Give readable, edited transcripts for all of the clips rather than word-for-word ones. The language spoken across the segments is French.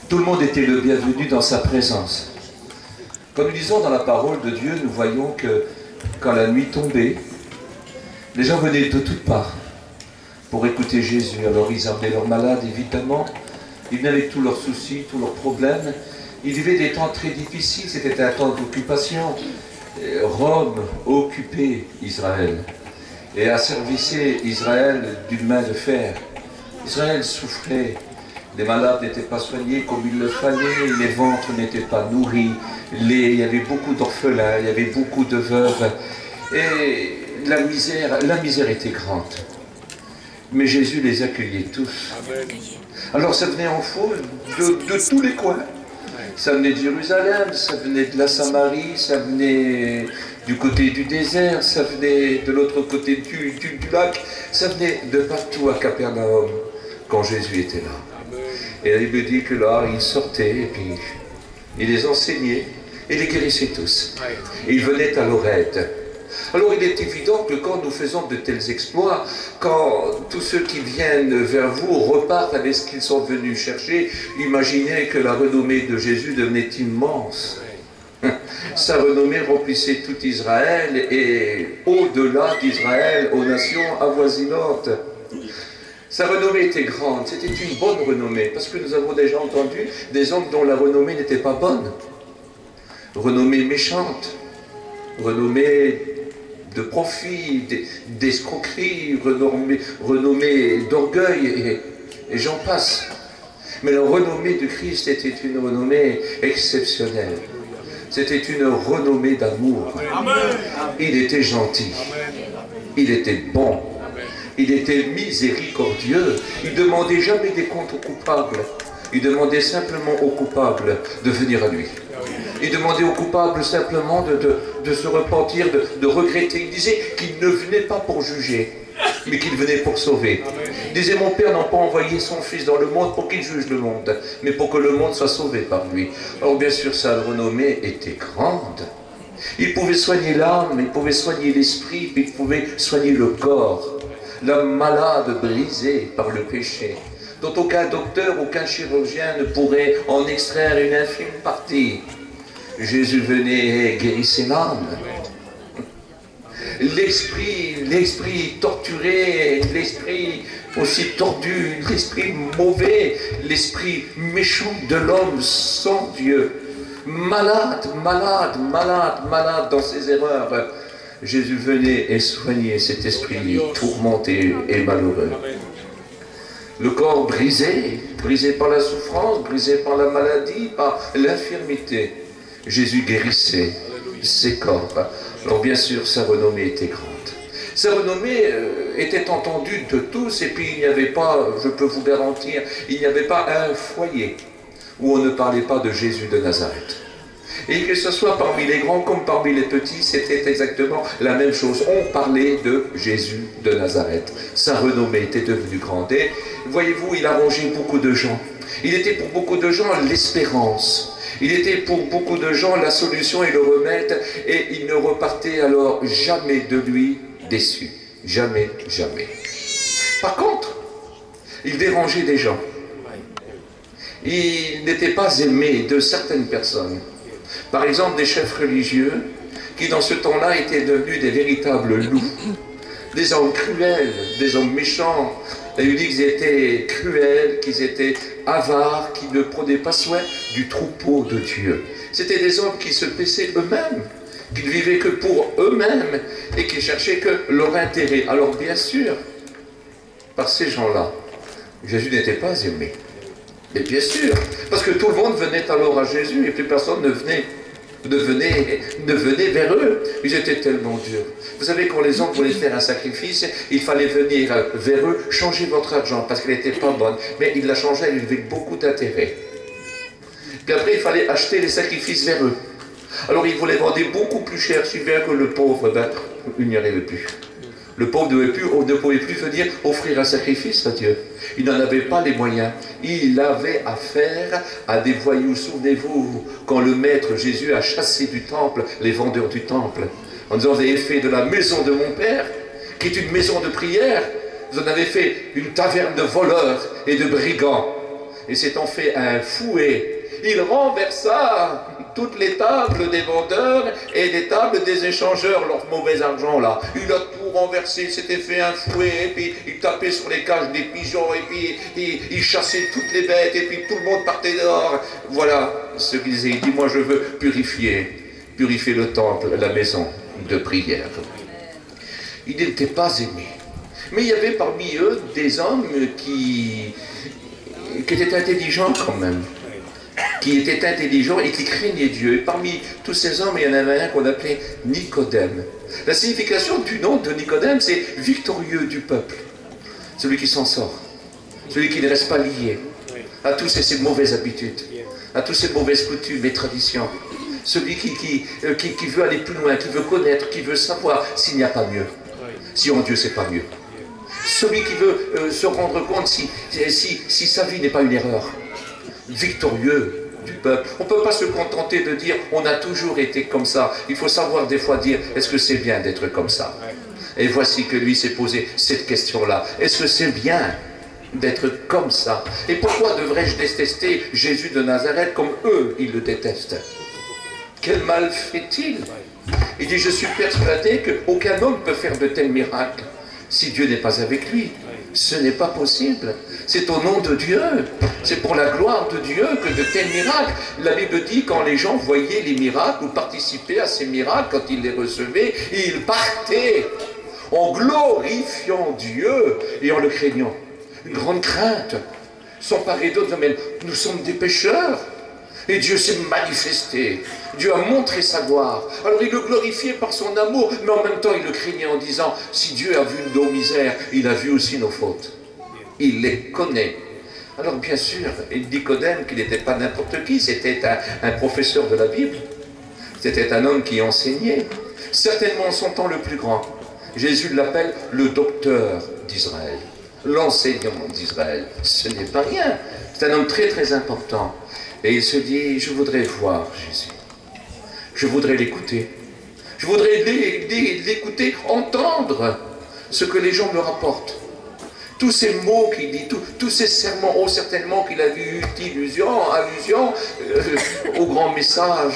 Tout le monde était le bienvenu dans sa présence. Quand nous lisons dans la parole de Dieu, nous voyons que quand la nuit tombait, les gens venaient de toutes parts pour écouter Jésus. Alors ils amenaient leurs malades, évidemment. Ils venaient avec tous leurs soucis, tous leurs problèmes. Ils vivaient des temps très difficiles, c'était un temps d'occupation. Rome occupait Israël et asservissait Israël d'une main de fer. Israël souffrait, les malades n'étaient pas soignés comme il le fallait, les ventres n'étaient pas nourris, il y avait beaucoup d'orphelins, il y avait beaucoup de veuves, et la misère était grande. Mais Jésus les accueillait tous. Alors ça venait en foule de tous les coins. Ça venait de Jérusalem, ça venait de la Samarie, ça venait du côté du désert, ça venait de l'autre côté du lac, ça venait de partout à Capernaum quand Jésus était là. Et la Bible dit que là, il sortait et puis il les enseignait et les guérissait tous. Et il venait à Lorette. Alors il est évident que quand nous faisons de tels exploits, quand tous ceux qui viennent vers vous repartent avec ce qu'ils sont venus chercher, imaginez que la renommée de Jésus devenait immense. Sa renommée remplissait tout Israël et au-delà d'Israël, aux nations avoisinantes. Sa renommée était grande, c'était une bonne renommée, parce que nous avons déjà entendu des hommes dont la renommée n'était pas bonne. Renommée méchante, renommée de profit, d'escroquerie, renommée d'orgueil, et j'en passe. Mais la renommée de Christ était une renommée exceptionnelle. C'était une renommée d'amour. Il était gentil. Il était bon. Il était miséricordieux. Il ne demandait jamais des comptes aux coupables. Il demandait simplement aux coupables de venir à lui. Il demandait aux coupables simplement de se repentir, de regretter. Il disait qu'il ne venait pas pour juger, mais qu'il venait pour sauver. Il disait, mon Père n'a pas envoyé son Fils dans le monde pour qu'il juge le monde, mais pour que le monde soit sauvé par lui. Alors bien sûr, sa renommée était grande. Il pouvait soigner l'âme, il pouvait soigner l'esprit, il pouvait soigner le corps. L'homme malade brisé par le péché, dont aucun docteur, aucun chirurgien ne pourrait en extraire une infime partie. Jésus venait et guérissait l'âme. L'esprit torturé, l'esprit aussi tordu, l'esprit mauvais, l'esprit méchant de l'homme sans Dieu. Malade dans ses erreurs. Jésus venait et soignait cet esprit tourmenté et malheureux. Le corps brisé par la souffrance, brisé par la maladie, par l'infirmité. Jésus guérissait ses corps. Alors bien sûr, sa renommée était grande. Sa renommée était entendue de tous, et puis il n'y avait pas, je peux vous garantir, il n'y avait pas un foyer où on ne parlait pas de Jésus de Nazareth. Et que ce soit parmi les grands comme parmi les petits, c'était exactement la même chose. On parlait de Jésus de Nazareth. Sa renommée était devenue grande. Et voyez-vous, il a rongé beaucoup de gens. Il était pour beaucoup de gens l'espérance. Il était pour beaucoup de gens la solution et le remède. Et ils ne repartaient alors jamais de lui déçus. Jamais, jamais. Par contre, il dérangeait des gens. Il n'était pas aimé de certaines personnes. Par exemple, des chefs religieux qui, dans ce temps-là, étaient devenus des véritables loups. Des hommes cruels, des hommes méchants. La Bible dit qu'ils étaient cruels, qu'ils étaient avares, qui ne prenaient pas soin du troupeau de Dieu. C'était des hommes qui se paissaient eux-mêmes, qui ne vivaient que pour eux-mêmes et qui cherchaient que leur intérêt. Alors bien sûr, par ces gens-là, Jésus n'était pas aimé. Et bien sûr, parce que tout le monde venait alors à Jésus et plus personne ne venait vers eux. Ils étaient tellement durs. Vous savez, quand les hommes voulaient faire un sacrifice, il fallait venir vers eux, changer votre argent parce qu'elle n'était pas bonne. Mais ils la changeaient avec beaucoup d'intérêt. Puis après, il fallait acheter les sacrifices vers eux. Alors ils vous les vendaient beaucoup plus cher, si bien que le pauvre, il n'y arrivait plus. Le pauvre ne pouvait plus venir offrir un sacrifice à Dieu. Il n'en avait pas les moyens. Il avait affaire à des voyous. Souvenez-vous, quand le maître Jésus a chassé du temple les vendeurs du temple, en disant, vous avez fait de la maison de mon Père, qui est une maison de prière, vous en avez fait une taverne de voleurs et de brigands. et s'étant fait un fouet, il renversa toutes les tables des vendeurs et les tables des échangeurs, leur mauvais argent là. Il a tout renversé, il s'était fait un fouet, et puis il tapait sur les cages des pigeons, et puis il chassait toutes les bêtes, et puis tout le monde partait dehors. Voilà ce qu'il disait. Il dit, moi je veux purifier le temple, la maison de prière. Il n'était pas aimé. Mais il y avait parmi eux des hommes qui étaient intelligents quand même, qui étaient intelligents et qui craignaient Dieu. Et parmi tous ces hommes, il y en avait un qu'on appelait Nicodème. La signification du nom de Nicodème, c'est victorieux du peuple. Celui qui s'en sort, celui qui ne reste pas lié à toutes ces mauvaises habitudes, à toutes ces mauvaises coutumes et traditions. Celui qui veut aller plus loin, qui veut connaître, qui veut savoir s'il n'y a pas mieux. Si en Dieu, c'est pas mieux. Celui qui veut se rendre compte si sa vie n'est pas une erreur. Victorieux du peuple. On ne peut pas se contenter de dire on a toujours été comme ça. Il faut savoir des fois dire est-ce que c'est bien d'être comme ça? Et voici que lui s'est posé cette question-là. Est-ce que c'est bien d'être comme ça? Et pourquoi devrais-je détester Jésus de Nazareth comme eux, ils le détestent? Quel mal fait-il? Il dit, je suis persuadé qu'aucun homme peut faire de tels miracles si Dieu n'est pas avec lui. Ce n'est pas possible. C'est au nom de Dieu. C'est pour la gloire de Dieu que de tels miracles. La Bible dit, quand les gens voyaient les miracles ou participaient à ces miracles, quand ils les recevaient, ils partaient en glorifiant Dieu et en le craignant. Une grande crainte. S'emparer d'autres, mais nous sommes des pécheurs. Et Dieu s'est manifesté. Dieu a montré sa gloire. Alors il le glorifiait par son amour, mais en même temps il le craignait en disant, si Dieu a vu nos misères, il a vu aussi nos fautes. Il les connaît. Alors bien sûr, Nicodème, qui n'était pas n'importe qui, c'était un professeur de la Bible. C'était un homme qui enseignait. Certainement en son temps le plus grand. Jésus l'appelle le docteur d'Israël. L'enseignant d'Israël. Ce n'est pas rien. C'est un homme très très important. Et il se dit, je voudrais voir Jésus. Je voudrais l'écouter. Je voudrais l'écouter, entendre ce que les gens me rapportent. Tous ces mots qu'il dit, tous ces sermons, oh certainement qu'il a vu allusion au grand message.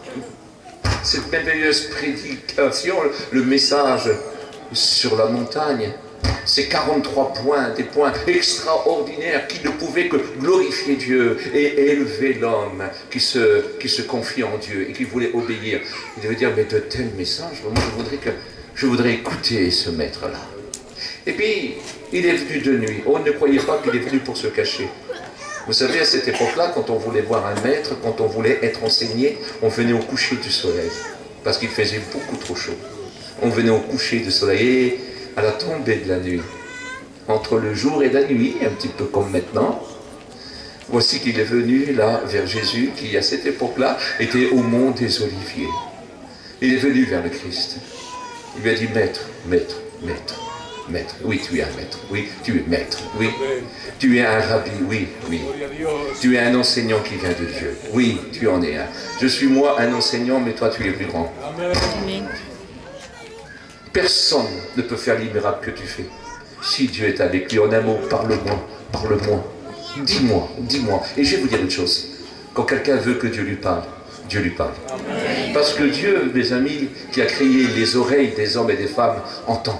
Cette merveilleuse prédication, le message sur la montagne. Ces 43 points, des points extraordinaires qui ne pouvaient que glorifier Dieu et élever l'homme qui se confie en Dieu et qui voulait obéir. Il devait dire, mais de tels messages, moi je voudrais écouter ce maître-là. Et puis, il est venu de nuit. On ne croyait pas qu'il est venu pour se cacher. Vous savez, à cette époque-là, quand on voulait voir un maître, quand on voulait être enseigné, on venait au coucher du soleil, parce qu'il faisait beaucoup trop chaud. On venait au coucher du soleil. Et à la tombée de la nuit, entre le jour et la nuit, un petit peu comme maintenant, voici qu'il est venu là vers Jésus, qui à cette époque-là était au mont des Oliviers. Il est venu vers le Christ. Il lui a dit, maître, maître, maître, maître. Oui, tu es un maître. Oui, tu es maître. Oui, tu es un rabbi. Oui, oui. Tu es un enseignant qui vient de Dieu. Oui, tu en es un. Je suis moi un enseignant, mais toi tu es plus grand. Amen. Personne ne peut faire les miracles que tu fais. Si Dieu est avec lui, en un mot, parle-moi, parle-moi. Dis-moi, dis-moi. Et je vais vous dire une chose. Quand quelqu'un veut que Dieu lui parle, Dieu lui parle. Amen. Parce que Dieu, mes amis, qui a créé les oreilles des hommes et des femmes, entend.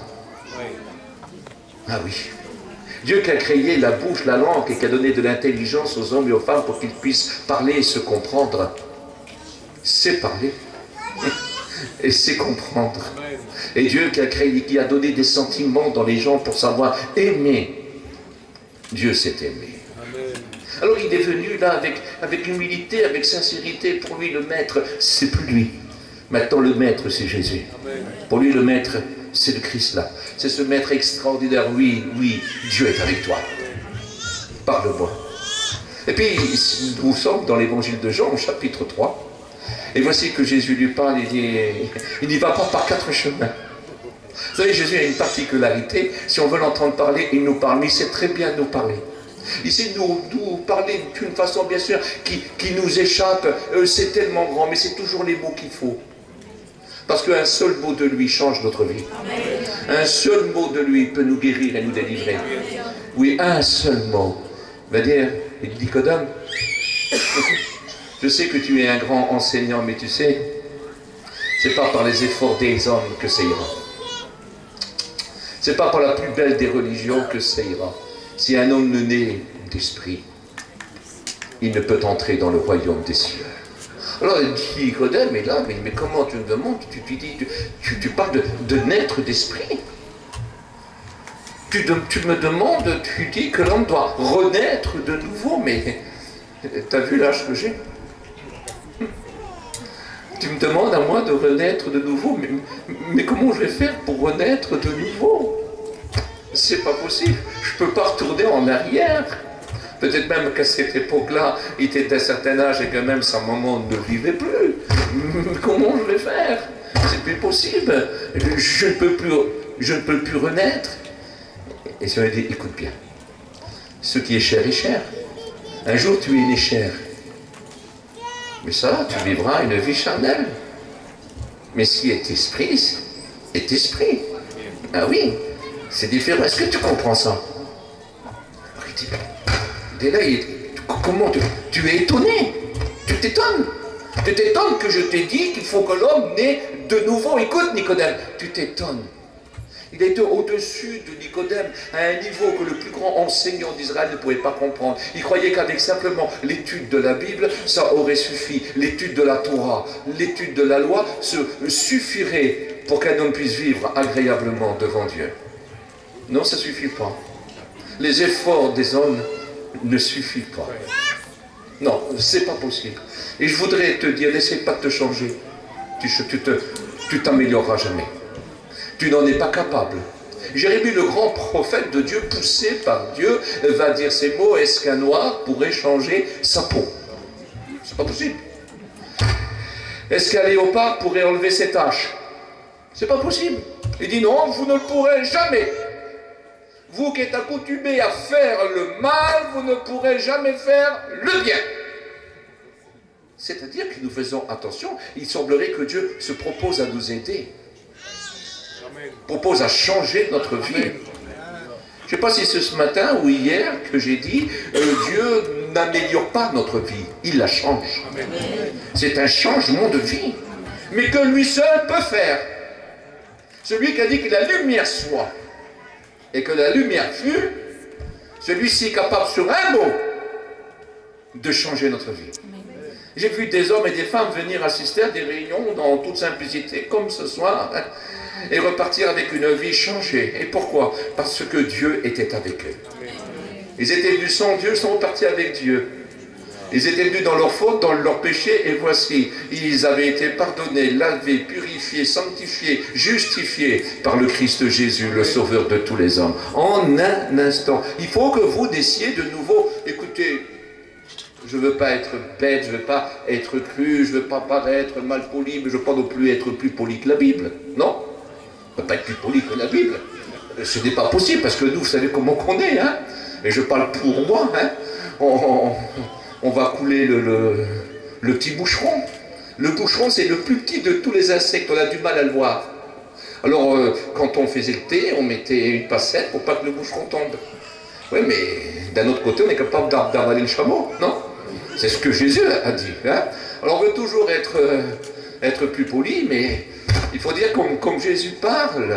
Ah oui. Dieu qui a créé la bouche, la langue, et qui a donné de l'intelligence aux hommes et aux femmes pour qu'ils puissent parler et se comprendre, c'est parler. Et c'est comprendre. Et Dieu qui a créé, qui a donné des sentiments dans les gens pour savoir aimer. Dieu s'est aimé. Amen. Alors il est venu là avec humilité, avec sincérité. Pour lui le maître, c'est plus lui. Maintenant le maître c'est Jésus. Amen. Pour lui le maître c'est le Christ là. C'est ce maître extraordinaire. Oui, oui, Dieu est avec toi. Parle-moi. Et puis nous sommes dans l'évangile de Jean au chapitre 3. Et voici que Jésus lui parle, il n'y va pas par 4 chemins. Vous savez, Jésus a une particularité, si on veut l'entendre parler, il nous parle, mais il sait très bien nous parler. Il sait nous parler d'une façon, bien sûr, qui nous échappe, c'est tellement grand, mais c'est toujours les mots qu'il faut. Parce qu'un seul mot de lui change notre vie. Un seul mot de lui peut nous guérir et nous délivrer. Oui, un seul mot. Va dire, Il dit, Nicodème, je sais que tu es un grand enseignant, mais tu sais, c'est pas par les efforts des hommes que ça ira. C'est pas par la plus belle des religions que ça ira. Si un homme ne naît d'esprit, il ne peut entrer dans le royaume des cieux. Alors il dit, Nicodème, mais là, mais comment tu me demandes, tu parles de naître d'esprit. Tu me demandes, tu dis que l'homme doit renaître de nouveau, mais t'as vu l'âge que j'ai? Tu me demandes à moi de renaître de nouveau, mais comment je vais faire pour renaître de nouveau? C'est pas possible, je peux pas retourner en arrière. Peut-être même qu'à cette époque-là, il était d'un certain âge et que même sa maman ne vivait plus. Comment je vais faire? C'est plus possible, je ne peux plus renaître. Et si on lui dit, écoute bien, ce qui est cher est cher. Un jour tu es né cher. Mais ça, tu vivras une vie charnelle. Mais ce qui est esprit, est esprit. Ah oui, c'est différent. Est-ce que tu comprends ça? Alors il dit, dès là, comment tu es étonné? Tu t'étonnes? Tu t'étonnes que je t'ai dit qu'il faut que l'homme naisse de nouveau. Écoute, Nicodème, tu t'étonnes. Il était au-dessus de Nicodème, à un niveau que le plus grand enseignant d'Israël ne pouvait pas comprendre. Il croyait qu'avec simplement l'étude de la Bible, ça aurait suffi. L'étude de la Torah, l'étude de la loi, suffirait pour qu'un homme puisse vivre agréablement devant Dieu. Non, ça ne suffit pas. Les efforts des hommes ne suffisent pas. Non, c'est pas possible. Et je voudrais te dire, n'essaie pas de te changer. Tu t'amélioreras jamais. Tu n'en es pas capable. Jérémie, le grand prophète de Dieu, poussé par Dieu, va dire ces mots, est-ce qu'un noir pourrait changer sa peau? C'est pas possible. Est-ce qu'un léopard pourrait enlever ses taches? C'est pas possible. Il dit non, vous ne le pourrez jamais. Vous qui êtes accoutumés à faire le mal, vous ne pourrez jamais faire le bien. C'est-à-dire que nous faisons attention, il semblerait que Dieu se propose à nous aider. Propose à changer notre vie. Je ne sais pas si c'est ce matin ou hier que j'ai dit, Dieu n'améliore pas notre vie, il la change. C'est un changement de vie, mais que lui seul peut faire. Celui qui a dit que la lumière soit, et que la lumière fut, celui-ci est capable sur un mot de changer notre vie. J'ai vu des hommes et des femmes venir assister à des réunions dans toute simplicité, comme ce soir, et repartir avec une vie changée. Et pourquoi? Parce que Dieu était avec eux. Ils étaient venus sans Dieu, ils sont repartis avec Dieu. Ils étaient venus dans leur faute, dans leur péché, et voici, ils avaient été pardonnés, lavés, purifiés, sanctifiés, justifiés par le Christ Jésus, le Sauveur de tous les hommes. En un instant. Il faut que vous décidiez de nouveau, écoutez, je ne veux pas être bête, je ne veux pas être cru, je ne veux pas paraître mal poli, mais je ne veux pas non plus être plus poli que la Bible. Non, on ne peut pas être plus poli que la Bible. Ce n'est pas possible, parce que nous, vous savez comment qu'on est, hein. Et je parle pour moi, hein. On va couler le petit boucheron. Le boucheron, c'est le plus petit de tous les insectes, on a du mal à le voir. Alors, quand on faisait le thé, on mettait une passette pour pas que le boucheron tombe. Oui, mais d'un autre côté, on est capable d'avaler le chameau, non? C'est ce que Jésus a dit. Hein? Alors, on veut toujours être plus poli, mais il faut dire comme Jésus parle.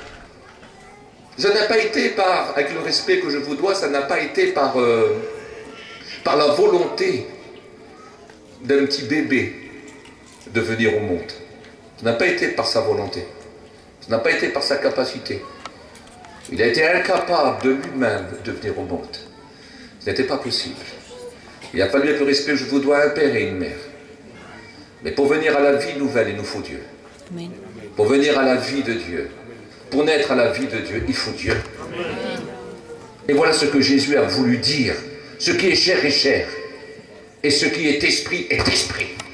Ça n'a pas été avec le respect que je vous dois, ça n'a pas été par la volonté d'un petit bébé de venir au monde. Ça n'a pas été par sa volonté. Ça n'a pas été par sa capacité. Il a été incapable de lui-même de venir au monde. Ce n'était pas possible. Il a fallu avec le respect que je vous dois un père et une mère. Mais pour venir à la vie nouvelle, il nous faut Dieu. Amen. Pour venir à la vie de Dieu, pour naître à la vie de Dieu, il faut Dieu. Amen. Et voilà ce que Jésus a voulu dire. Ce qui est chair est chair. Et ce qui est esprit est esprit.